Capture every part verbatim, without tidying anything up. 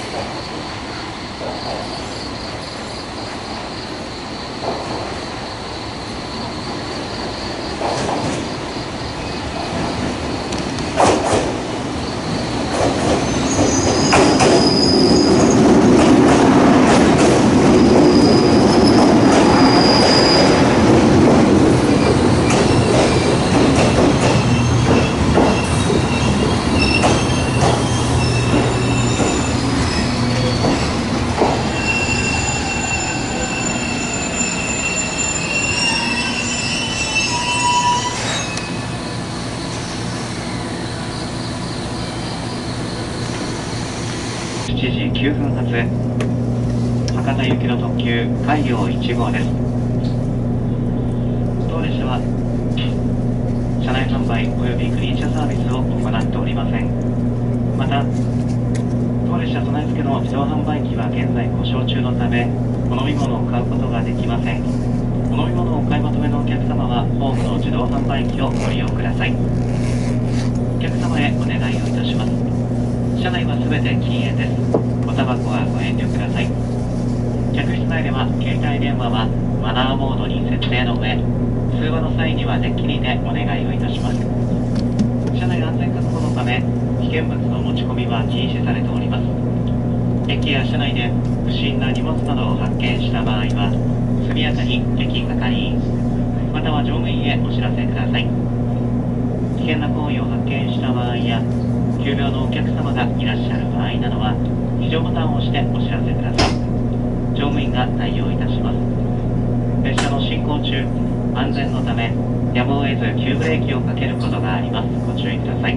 しちじきゅうふん発博多行きの特急海洋いち号です。当列車は車内販売およびクリーン車サービスを行っておりません。また当列車備え付けの自動販売機は現在故障中のためお飲み物を買うことができません。お飲み物をお買い求めのお客様はホームの自動販売機をご利用ください。お客様へお願いをいたします。車内はすべて禁煙です。おタバコはご遠慮ください。客室内では携帯電話はマナーモードに設定の上、通話の際にはデッキにてお願いをいたします。車内安全確保のため危険物の持ち込みは禁止されております。駅や車内で不審な荷物などを発見した場合は速やかに駅係員または乗務員へお知らせください。危険な行為を発見した場合や急病のお客様がいらっしゃる場合などは非常ボタンを押してお知らせください。乗務員が対応いたします。列車の進行中安全のためやむを得ず急ブレーキをかけることがあります。ご注意ください。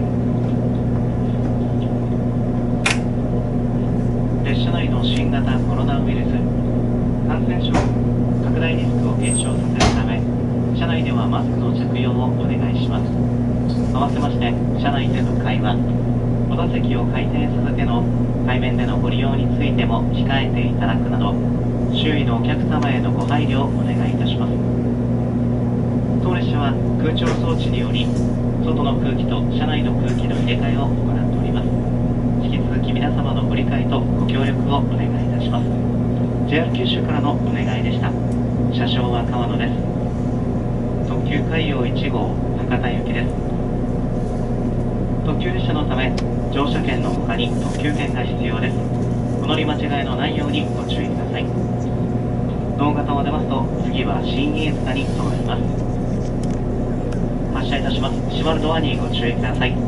列車内の新型コロナウイルス感染症拡大リスクを減少させるため車内ではマスクの着用をお願いします。合わせまして車内での会話お座席を回転させての対面でのご利用についても控えていただくなど周囲のお客様へのご配慮をお願いいたします。当列車は空調装置により外の空気と車内の空気の入れ替えを行っております。引き続き皆様のご理解とご協力をお願いいたします。 ジェイアール 九州からのお願いでした。車掌は川野です。特急海洋いち号博多行きです。特急列車のため乗車券の他に特急券が必要です。お乗り間違いのないようにご注意ください。同型を出ますと次は新飯塚に停まります。発車いたします。閉まるドアにご注意ください。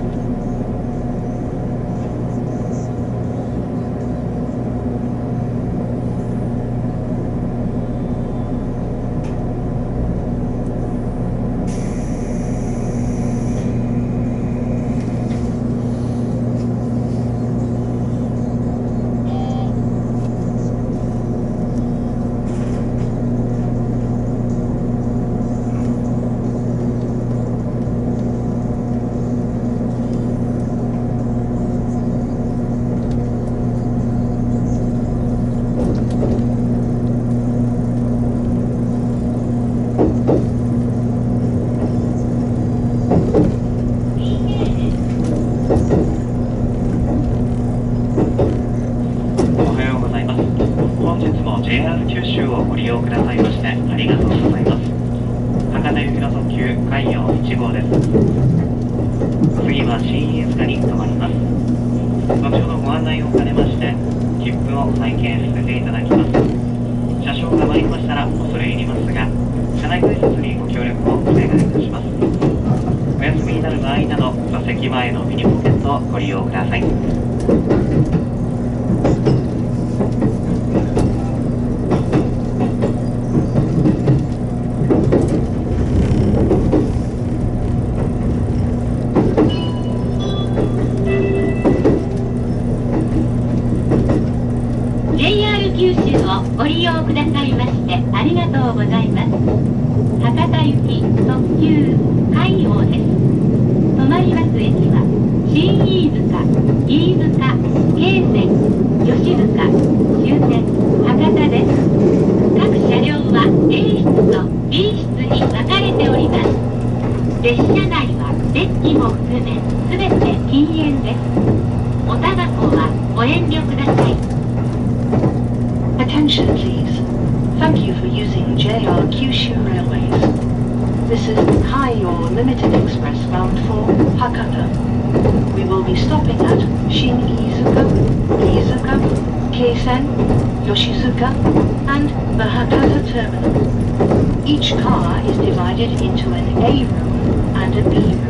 ジェイアール 九州をご利用くださいましてありがとうございます。博多行きの特急海洋いち号です。次は新飯塚に停まります。後ほどご案内を兼ねまして切符を拝見させていただきます。車掌が参りましたら恐れ入りますが車内改札にご協力をお願いいたします。お休みになる場合など座席前のミニポケットをご利用ください。 ご利用くださいましてありがとうございます。博多行き特急海洋です。止まります駅は新飯塚、飯塚、京泉、吉塚、終点博多です。各車両は A 室と B 室に分かれております。列車内はデッキも含め全て禁煙です。おタバコはご遠慮ください。 Attention please. Thank you for using J R Kyushu Railways. This is Kaiyo Limited Express bound for Hakata. We will be stopping at Shin-Iizuka, Iizuka, Keisen, Yoshizuka, and the Hakata terminal. Each car is divided into an A room and a B room.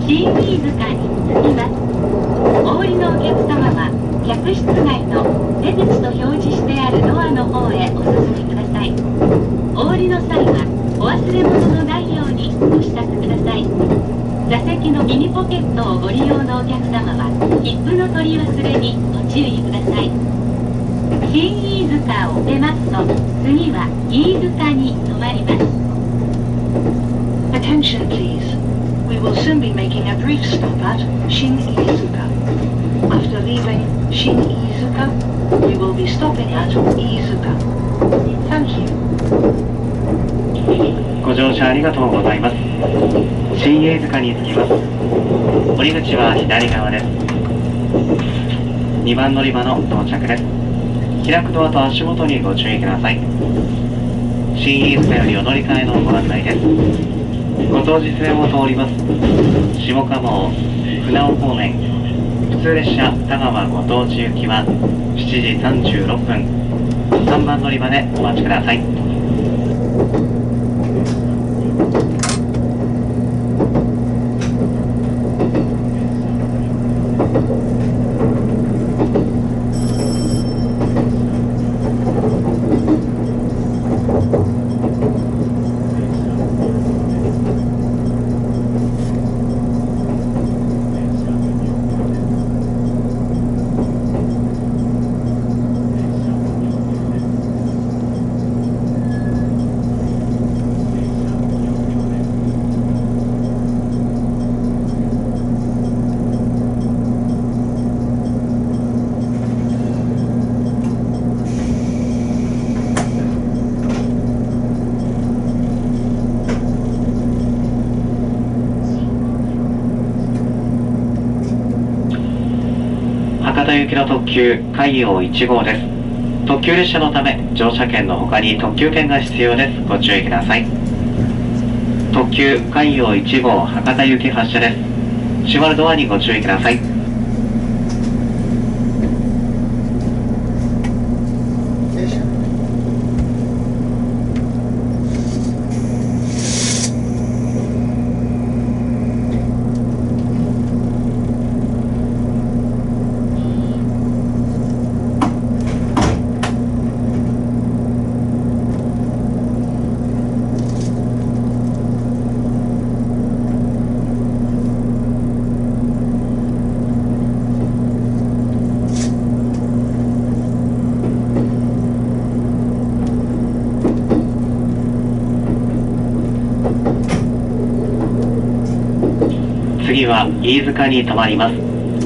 新飯塚に着きます。お降りのお客様は客室内の出口と表示してあるドアの方へお進みください。お降りの際はお忘れ物のないようにご支度ください。座席のミニポケットをご利用のお客様は切符の取り忘れにご注意ください。新飯塚を出ますと次は飯塚に停まります。 Attention please. We will soon be making a brief stop at Shin-Iizuka. After leaving Shin-Iizuka, we will be stopping at Iizuka. Thank you. ご乗車ありがとうございます。新飯塚に着きます。降り口は左側です。にばん乗り場の到着です。開くドアと足元にご注意ください。新飯塚よりお乗り換えのご案内です。ご当地線を通ります。下鴨尾、船尾方面、普通列車田川ご当地行きはしちじさんじゅうろっぷん、さんばん乗り場でお待ちください。博多行きの特急海洋いち号です。特急列車のため乗車券の他に特急券が必要です。ご注意ください。特急海洋いち号博多行き発車です。閉まるドアにご注意ください。次は飯塚に停まります。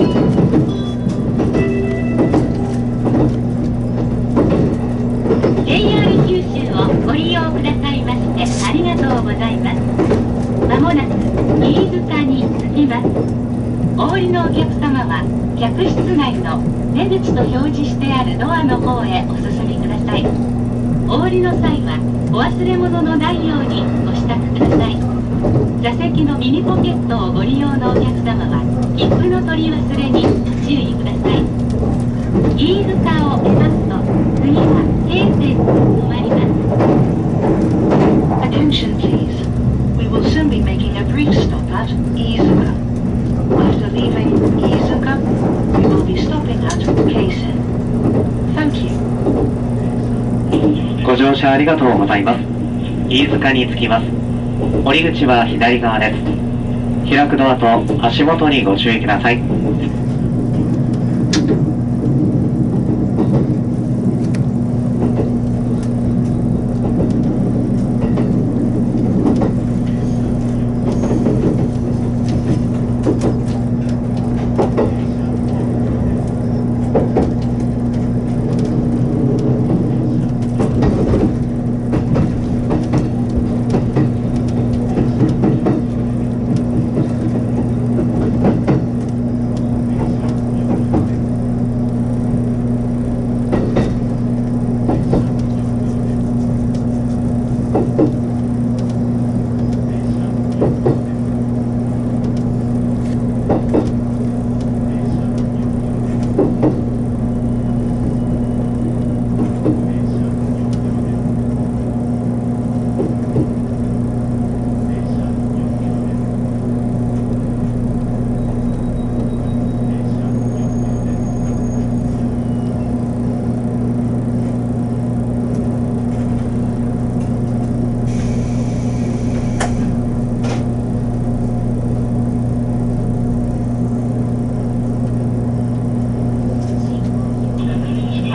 ジェイアール 九州をご利用くださいましてありがとうございます。まもなく飯塚に着きます。お降りのお客様は客室内の出口と表示してあるドアの方へお進みください。お降りの際はお忘れ物のないようにご支度ください。座席のミニポケットをご利用のお客様は切符の取り忘れにご注意ください。飯塚を出ますと次は京成に停まります。 Attention please. We will soon be making a brief stop at Iizuka. After leaving Iizuka, we will be stopping at Keisen. Thank you. ご乗車ありがとうございます。飯塚に着きます。降り口は左側です。開くドアと足元にご注意ください。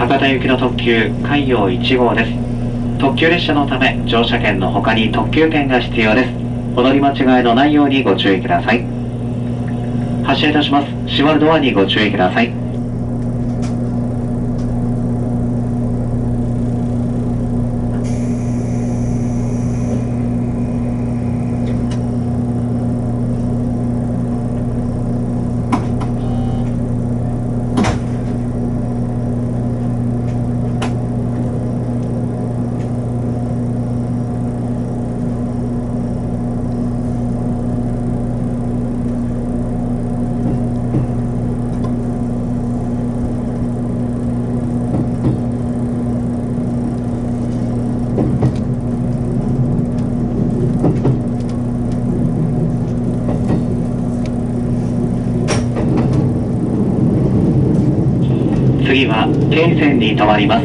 博多行きの特急海洋いち号です。特急列車のため乗車券の他に特急券が必要です。お乗り間違いのないようにご注意ください。発車いたします。閉まるドアにご注意ください。次は京線に停まります。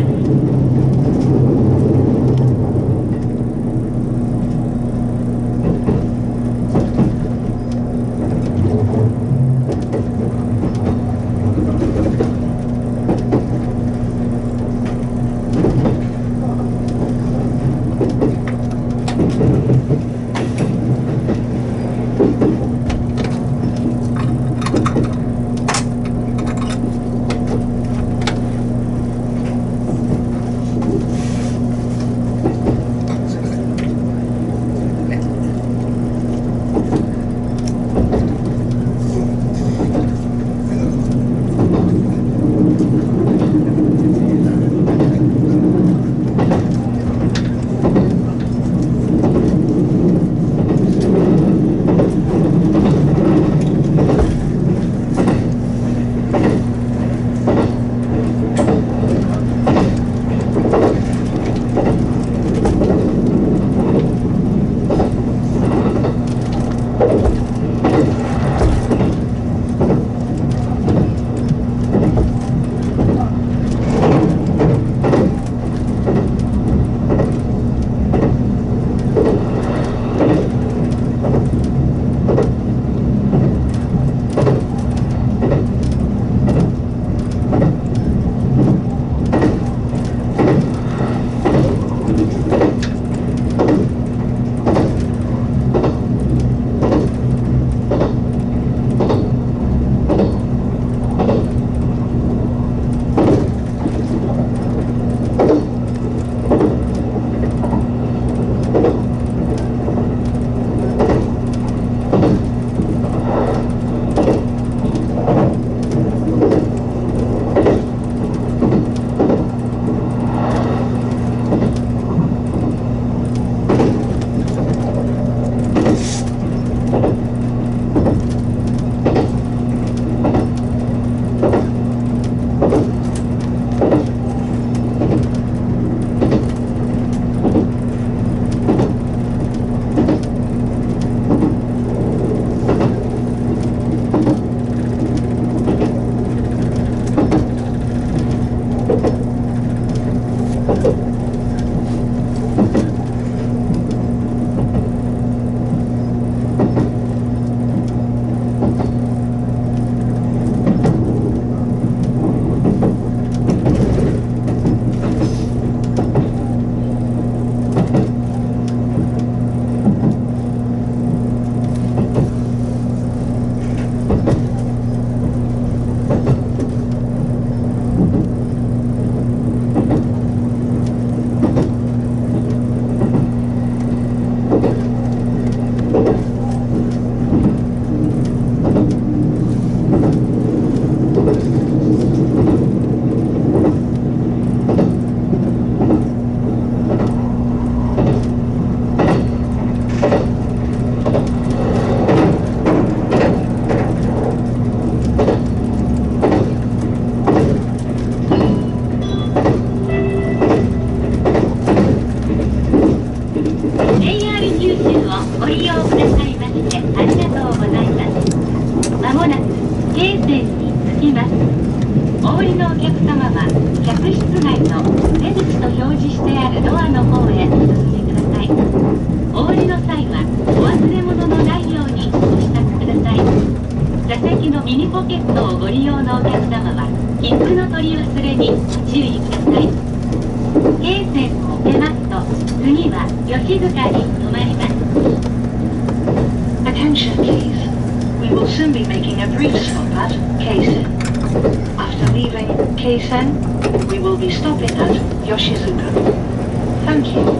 座先のミニポケットをご利用のお客様は切符の取り忘れにご注意ください。京線を出ますと次は吉塚に止まります。 Attention please. We will soon be making a brief stop at Keisen. After leaving Keisen, we will be stopping at Yoshizuka. Thank you.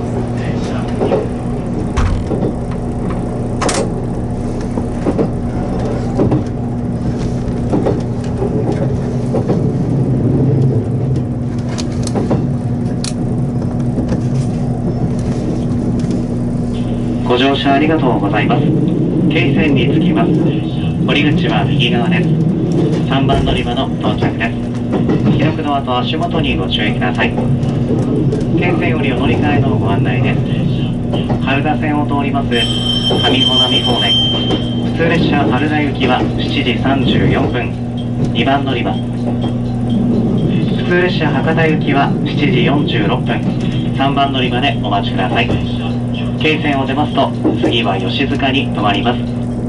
ご乗車ありがとうございます。京線に着きます。降り口は右側です。さんばん乗り場の到着です。記録ドアと足元にご注意ください。京線よりお乗り換えのご案内です。春田線を通ります上穂波方面、普通列車春田行きはしちじさんじゅうよんぷん、にばん乗り場。普通列車博多行きはしちじよんじゅうろっぷん、さんばん乗り場でお待ちください。京線を出ますと次は吉塚に停まります。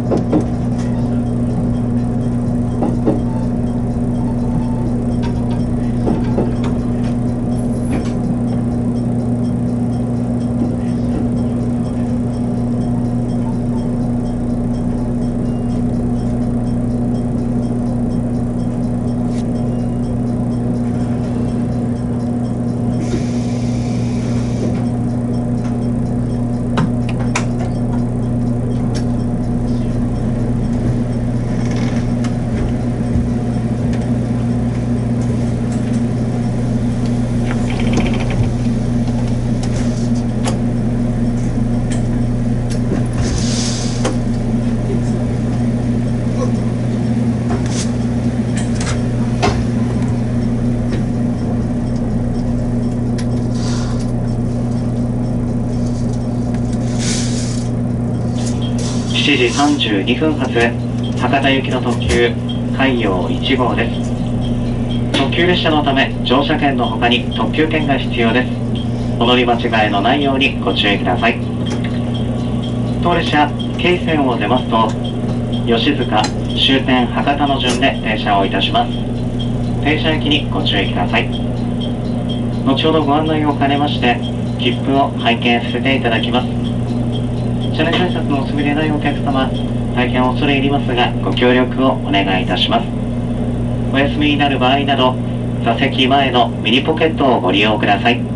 しちじさんじゅうにふん発博多行きの特急海洋いち号です。特急列車のため乗車券の他に特急券が必要です。お乗り間違いのないようにご注意ください。当列車京線を出ますと吉塚、終点博多の順で停車をいたします。停車駅にご注意ください。後ほどご案内を兼ねまして切符を拝見させていただきます。車内改札のお済みでないお客様、大変恐れ入りますがご協力をお願いいたします。お休みになる場合など座席前のミニポケットをご利用ください。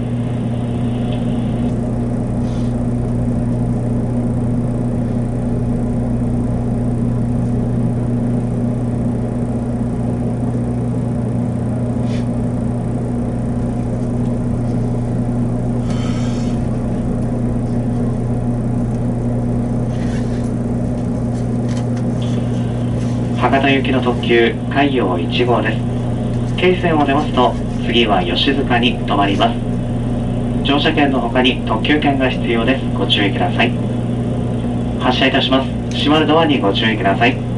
博多行きの特急海洋いち号です。京線を出ますと次は吉塚に停まります。乗車券の他に特急券が必要です。ご注意ください。発車いたします。閉まるドアにご注意ください。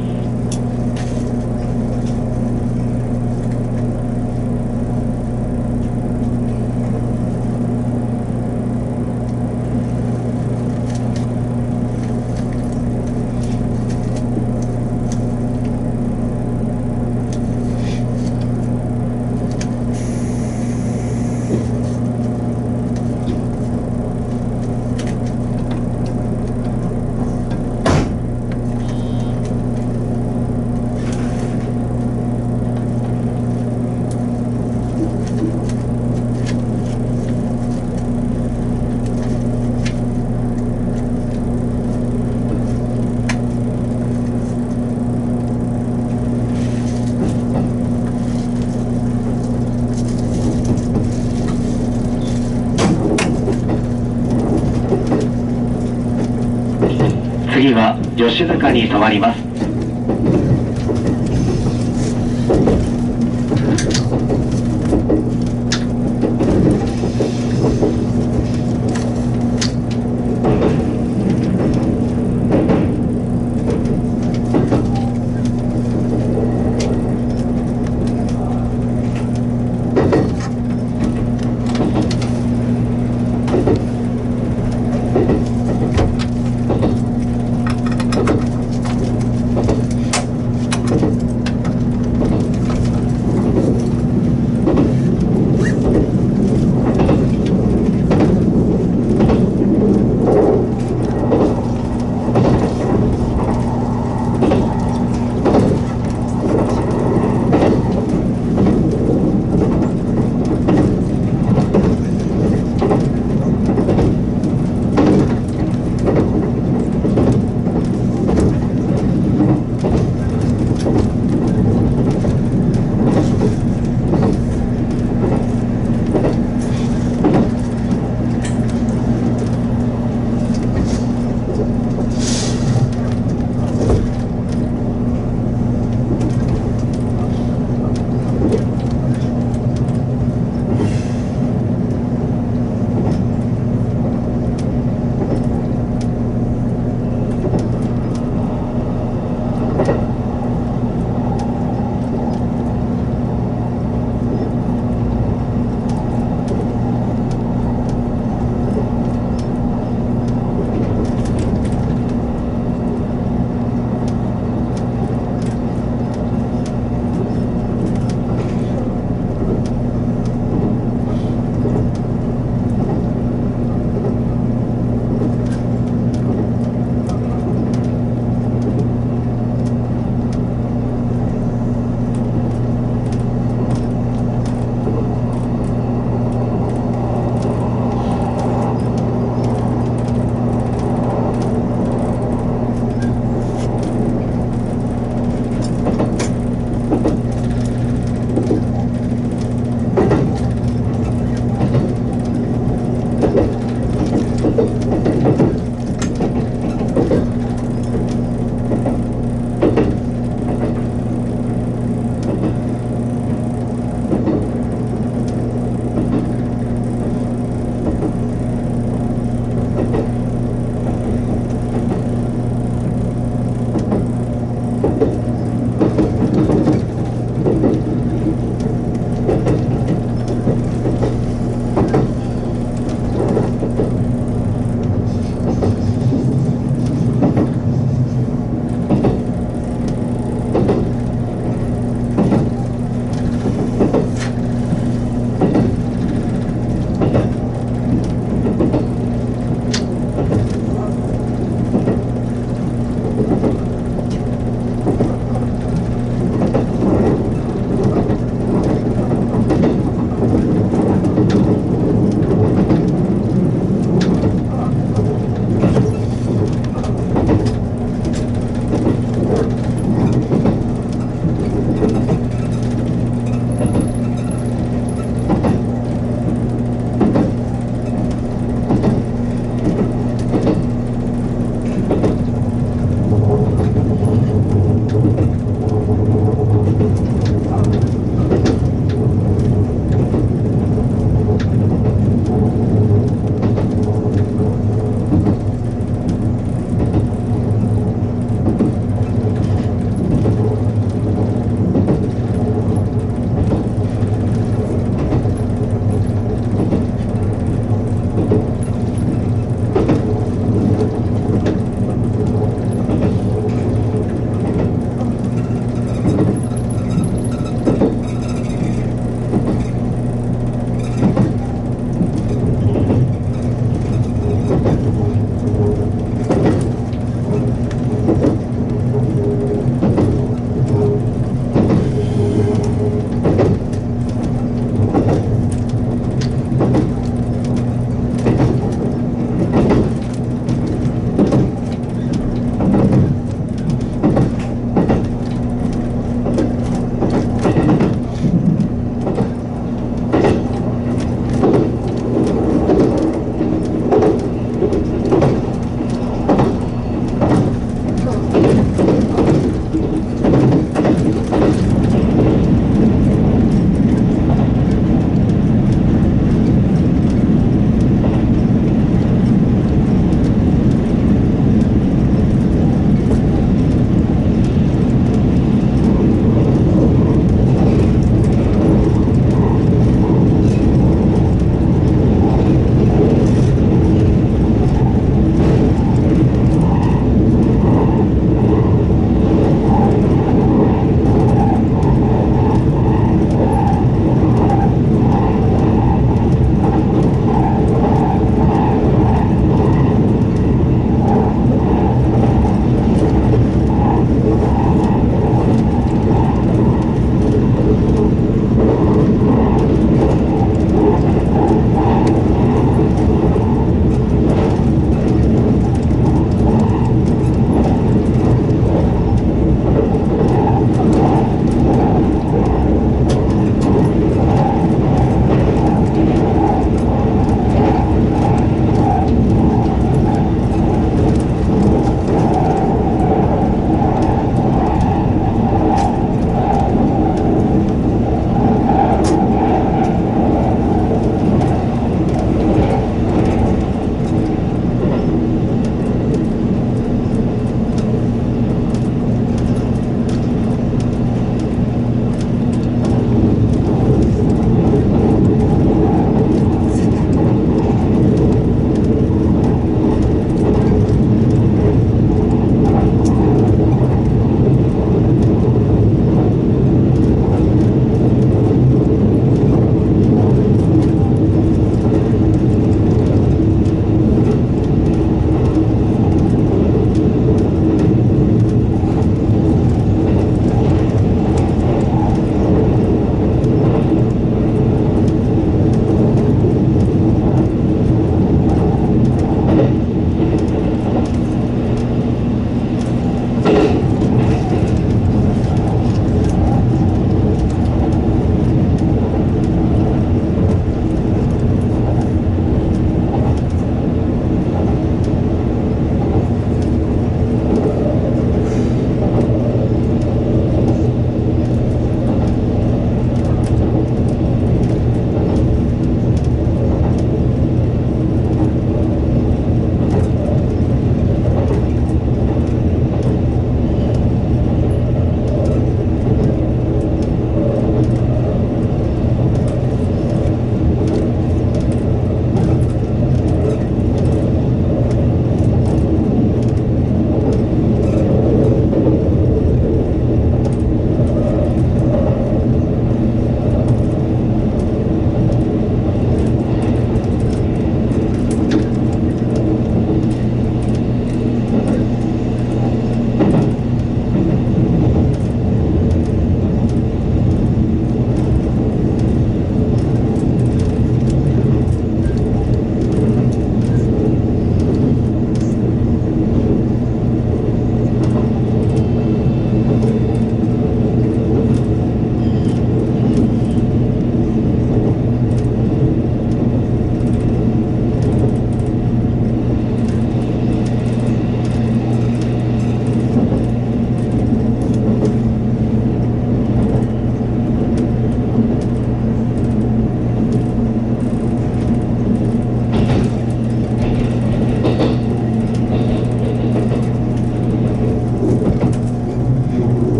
次は吉塚に停まります。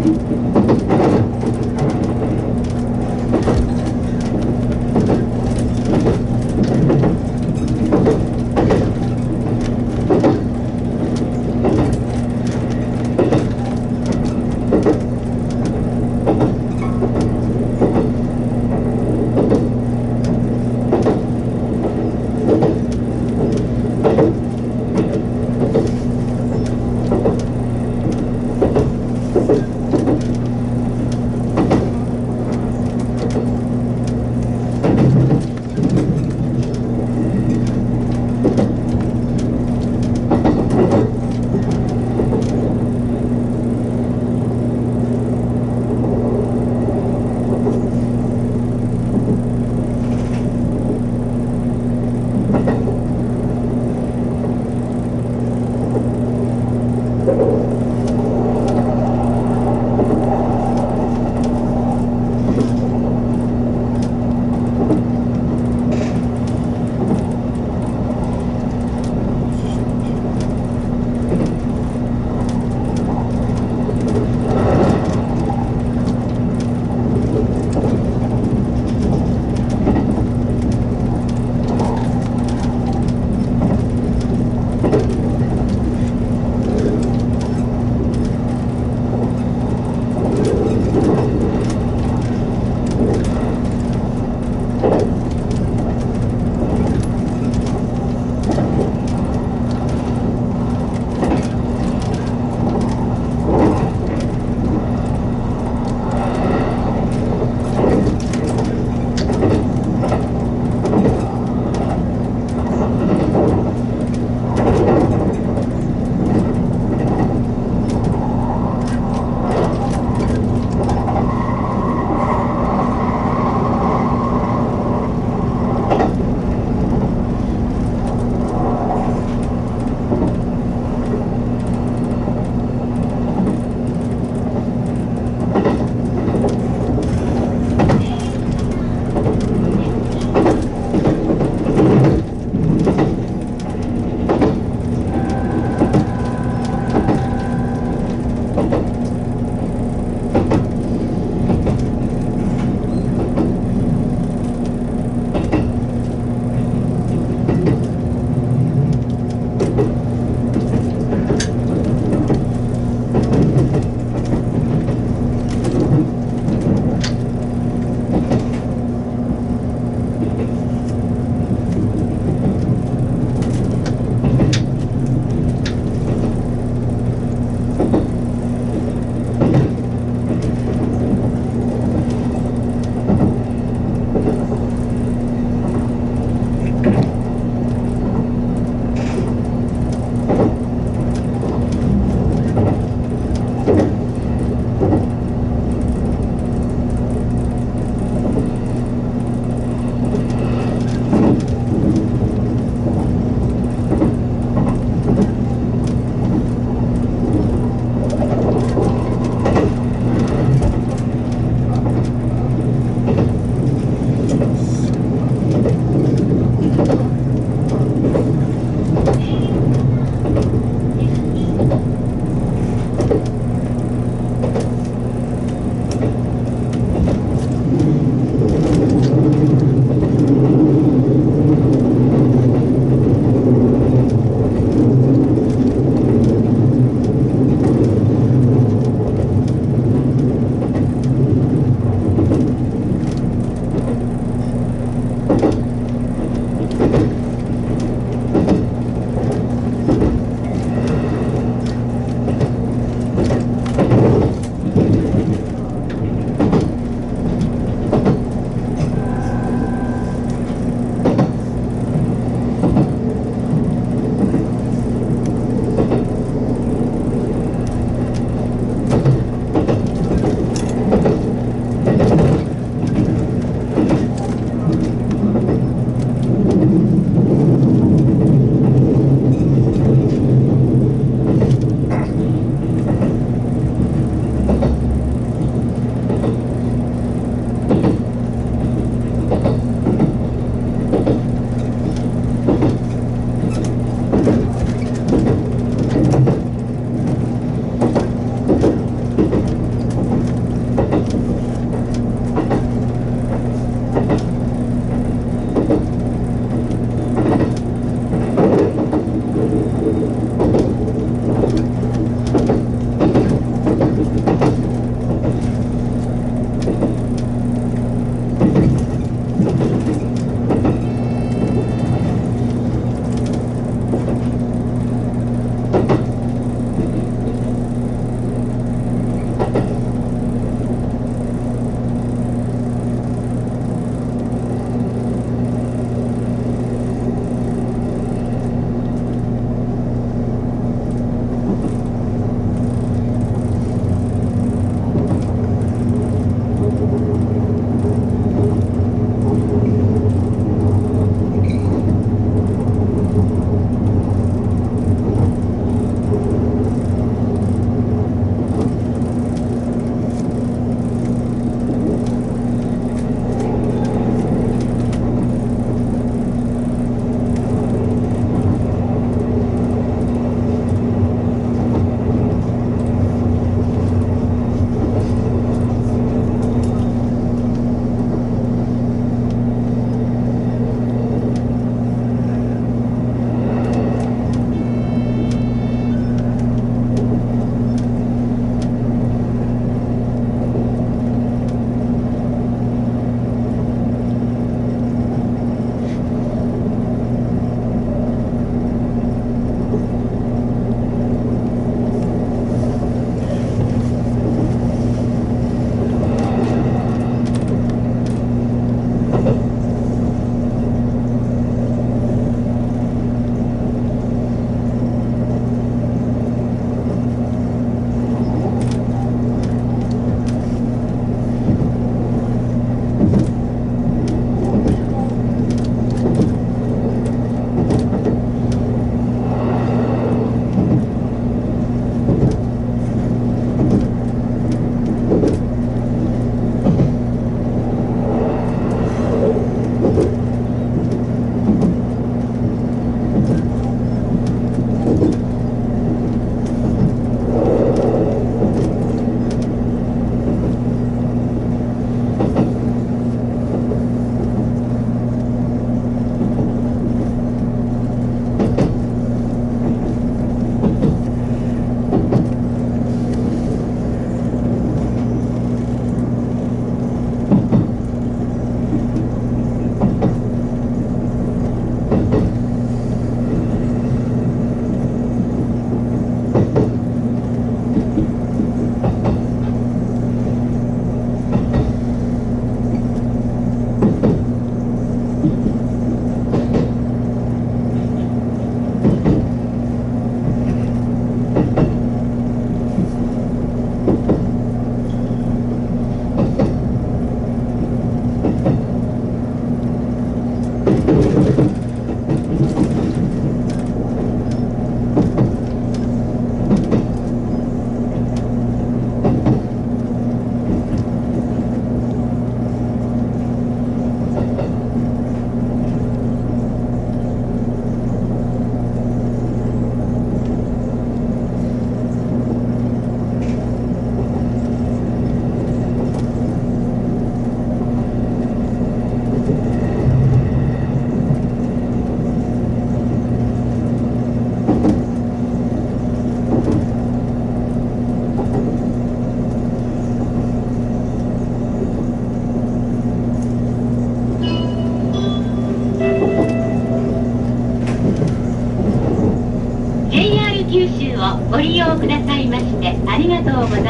「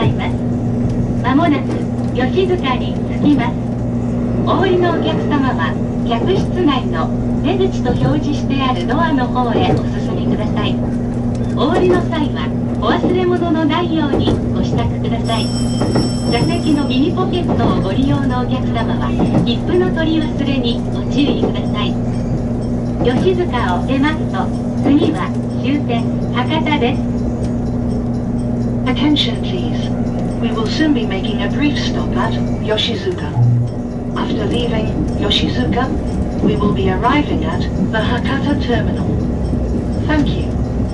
ざいます。まもなく吉塚に着きます。お降りのお客様は客室内の出口と表示してあるドアの方へお進みください。お降りの際はお忘れ物のないようにご支度ください。座席のミニポケットをご利用のお客様は切符の取り忘れにご注意ください。吉塚を出ますと次は終点博多です。 Attention please. We will soon be making a brief stop at Yoshizuka. After leaving Yoshizuka, we will be arriving at the Hakata terminal. Thank you.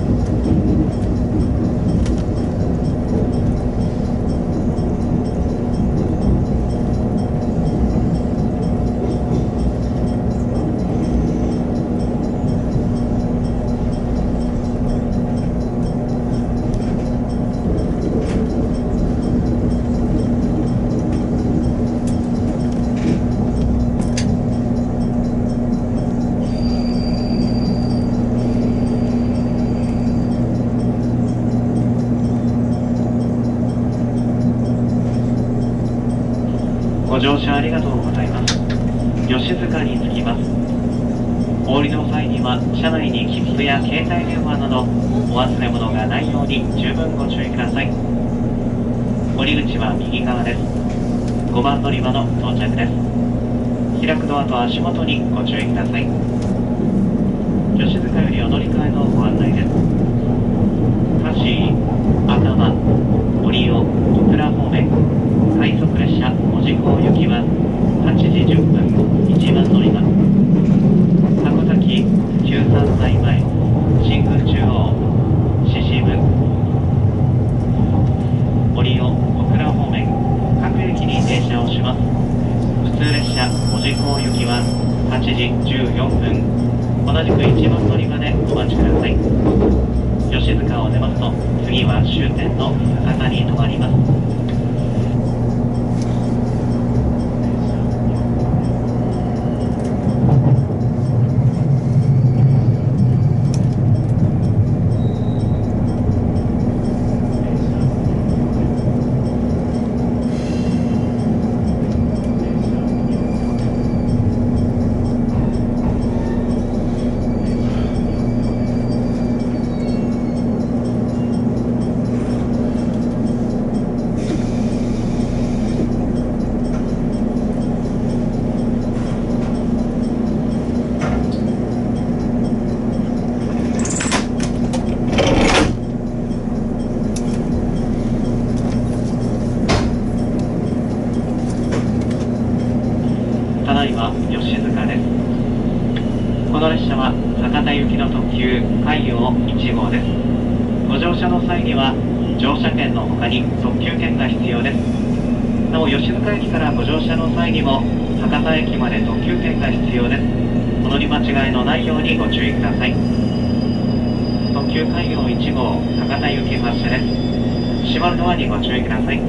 ご乗車ありがとうございます。吉塚に着きます。お降りの際には車内に切符や携帯電話などお忘れ物がないように十分ご注意ください。降り口は右側です。ごばん乗り場の到着です。開くドアと足元にご注意ください。吉塚よりお乗り換えのご案内です。カシー、頭、折尾、小倉方面快速列車門司港行きははちじじゅっぷんいちばん乗り場。箱崎じゅうさんさいまえ新宮中央秩父折尾小倉方面各駅に停車をします。普通列車門司港行きははちじじゅうよんぷん同じくいちばん乗り場でお待ちください。吉塚を出ますと次は終点の博多に停まります。ただいま吉塚です。この列車は博多行きの特急海洋いち号です。ご乗車の際には乗車券の他に特急券が必要です。なお吉塚駅からご乗車の際にも博多駅まで特急券が必要です。お乗り間違いのないようにご注意ください。特急海洋いち号博多行き発車です。閉まるドアにご注意ください。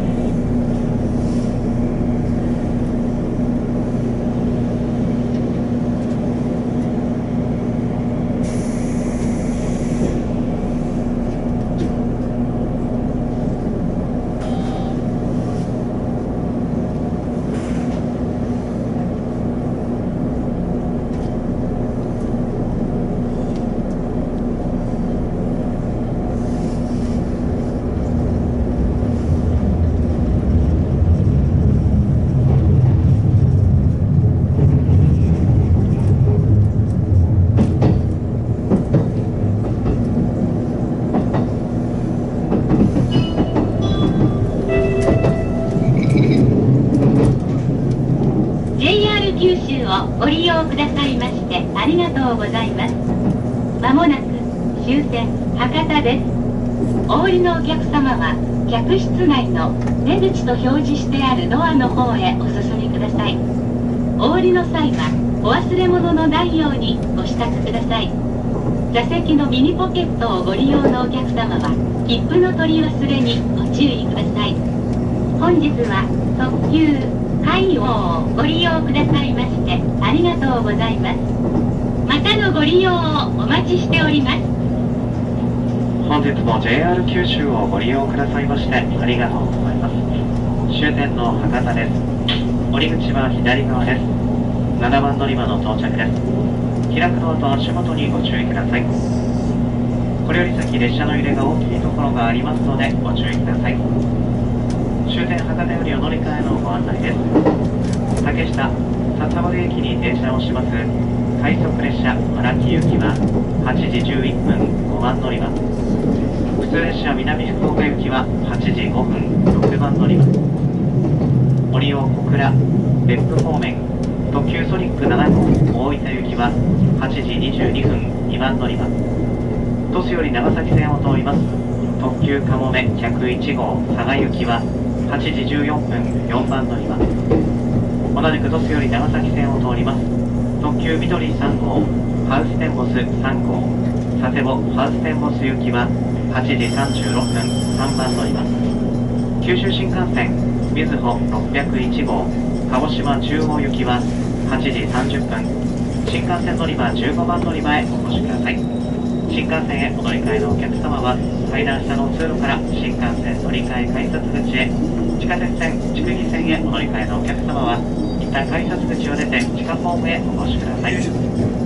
九州をご利用くださいましてありがとうございます。まもなく終点博多です。お降りのお客様は客室内の出口と表示してあるドアの方へお進みください。お降りの際はお忘れ物のないようにご支度ください。座席のミニポケットをご利用のお客様は切符の取り忘れにご注意ください。本日は特急海洋をご利用くださいましてありがとうございます。またのご利用をお待ちしております。 本日も ジェイアール 九州をご利用くださいましてありがとうございます。終点の博多です。降り口は左側です。ななばん乗り場の到着です。開くドアと足元にご注意ください。これより先列車の揺れが大きいところがありますのでご注意ください。終点博多よりお乗り換えのご案内です。竹下笹森駅に停車をします快速列車荒木行きははちじじゅういっぷんごばん乗り場、普通列車南福岡行きははちじごふんろくばん乗り場、折尾小倉別府方面特急ソニックなな号大分行きははちじにじゅうにふんにばん乗り場、鳥栖より長崎線を通ります特急かもめひゃくいち号佐賀行きははちじじゅうよんぷんよんばん乗り場、同じく鳥栖より長崎線を通ります特急みどりさん号ハウステンボスさん号佐世保ハウステンボス行きははちじさんじゅうろっぷんさんばん乗り場、九州新幹線みずほろっぴゃくいち号鹿児島中央行きははちじさんじゅっぷん、新幹線乗り場じゅうごばん乗り場へお越しください。新幹線へお乗り換えのお客様は階段下の通路から新幹線乗り換え改札口へ、地下鉄線筑肥線へお乗り換えのお客様は一旦改札口を出て地下ホームへお越しください。